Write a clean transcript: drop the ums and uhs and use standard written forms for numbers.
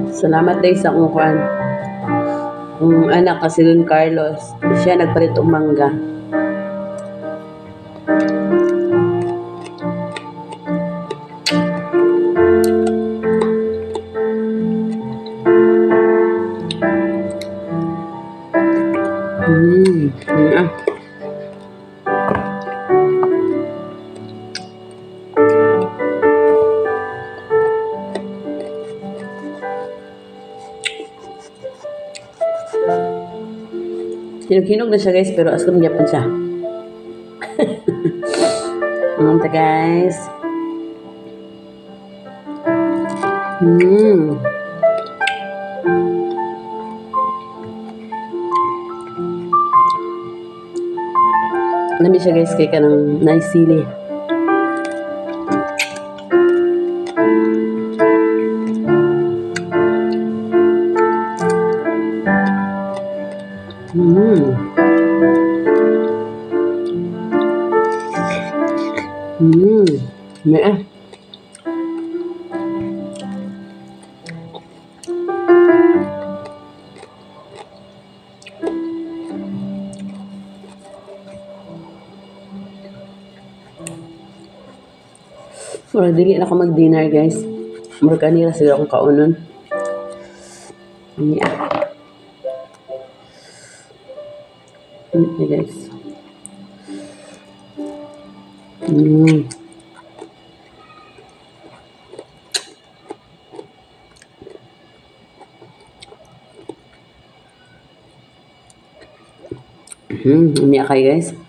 Salamat day sa akong kwan. Ang anak kasi Don Carlos, siya nagpalit og mangga. Ah. Hinog-hinog na siya guys, pero asam gyapon siya. Ito guys. Nami siya guys kay kanang nice sili. Mẹ. Mura dili na ako mag-dinner guys. Mura kanila sila akong kaunon. Yeah. Okay guys. Umiyak kayo guys.